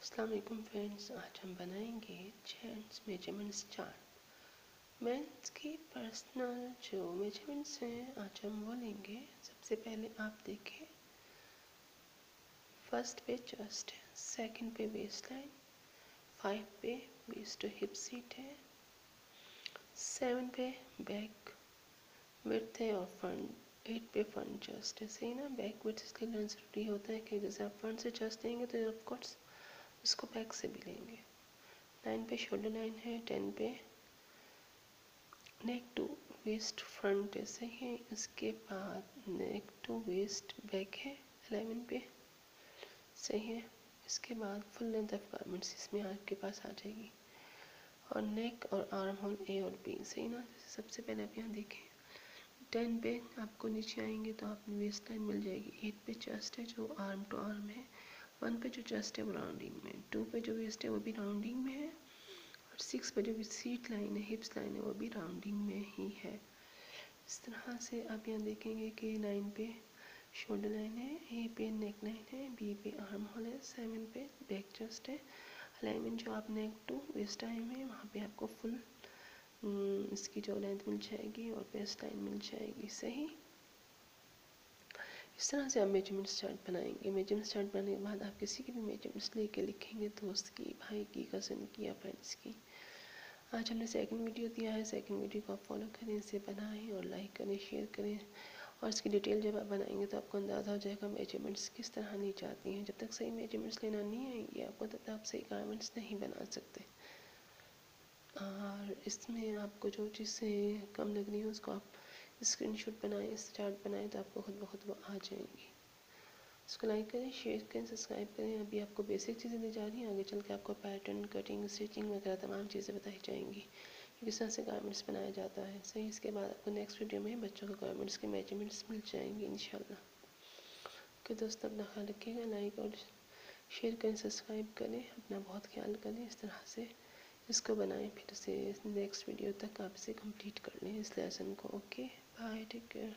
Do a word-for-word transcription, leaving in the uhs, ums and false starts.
अस्सलाम वालेकुम फ्रेंड्स, आज हम बनाएंगे जेंट्स मेजरमेंट्स चार्ट। मेंस की पर्सनल जो मेजरमेंट्स हैं आज हम वो लेंगे। सबसे पहले आप देखें, फर्स्ट पे चेस्ट है, सेकंड पे वेस्ट लाइन, फाइव पे वेस्ट टू हिप सीट है, सेवन पे बैक विड्थ है और फ्रंट एट पे फ्रंट चेस्ट है। सही ना, बैक विड्थ इसलिए लेना ज़रूरी होता है कि जैसे आप फ्रंट से चेस्ट लेंगे तो ऑफकोर्स इसको बैक से भी लेंगे। नाइन पे शोल्डर लाइन है, टेन पे नेक टू वेस्ट फ्रंट है। सही है, इसके बाद नेक टू वेस्ट बैक है इलेवन पे। सही है, इसके बाद फुल लेंथ ऑफ गारमेंट्स इसमें आपके पास आ जाएगी और नेक और आर्म होल ए और बी। सही ना, जैसे सबसे पहले आप यहाँ देखें, टेन पे आपको नीचे आएंगे तो आपको वेस्ट लाइन मिल जाएगी। एट पे चेस्ट है जो आर्म टू आर्म है, वन पे जो चेस्ट है वो राउंडिंग में, टू पे जो वेस्ट है वो भी राउंडिंग में है और सिक्स पे जो भी सीट लाइन है, हिप्स लाइन है, वो भी राउंडिंग में ही है। इस तरह से आप यहाँ देखेंगे कि नाइन पे शोल्डर लाइन है, ए पे नेक लाइन है, बी पे आर्म होल है, सेवन पे बैक चेस्ट है, अलाइनमेंट जो आप नेक टू वेस्ट आए हुए हैं वहाँ पे आपको फुल इसकी जो लेंथ मिल जाएगी और वेस्ट लाइन मिल जाएगी। सही, इस तरह से आप मेजरमेंट्स चार्ट बनाएंगे। मेजरमेंट्स चार्ट बनाने के बाद आप किसी की भी मेजरमेंट्स लेके लिखेंगे, दोस्त की, भाई की, कज़न की या फ्रेंड्स की। आज हमने सेकंड वीडियो दिया है, सेकंड वीडियो को आप फॉलो करें, इसे बनाएं और लाइक करें, शेयर करें और इसकी डिटेल जब आप बनाएंगे तो आपको अंदाज़ा हो जाएगा मेजरमेंट्स किस तरह ली जाती हैं। जब तक सही मेजरमेंट्स लेना नहीं आएंगे आपको तब तक आप सही गारमेंट्स नहीं बना सकते। और इसमें आपको जो चीज़ें कम लग रही हो उसको आप स्क्रीनशॉट बनाएं, इस चार्ट बनाएं तो आपको खुद ब खुद वो आ जाएंगी। इसको लाइक करें, शेयर करें, सब्सक्राइब करें। अभी आपको बेसिक चीज़ें दी जा रही हैं, आगे चल के आपको पैटर्न, कटिंग, स्टिचिंग वगैरह तमाम चीज़ें बताई जाएंगी कि किस तरह से गारमेंट्स बनाया जाता है। सही, इसके बाद आपको नेक्स्ट वीडियो में बच्चों को गारमेंट्स के मेजरमेंट्स मिल जाएंगे इंशाल्लाह। ओके दोस्तों, अपना ख्याल रखिएगा, लाइक और शेयर करें, सब्सक्राइब करें, अपना बहुत ख्याल करें। इस तरह से इसको बनाएं, फिर से नेक्स्ट वीडियो तक आप इसे कंप्लीट कर लें इस लेसन को। Okay, bye, take care.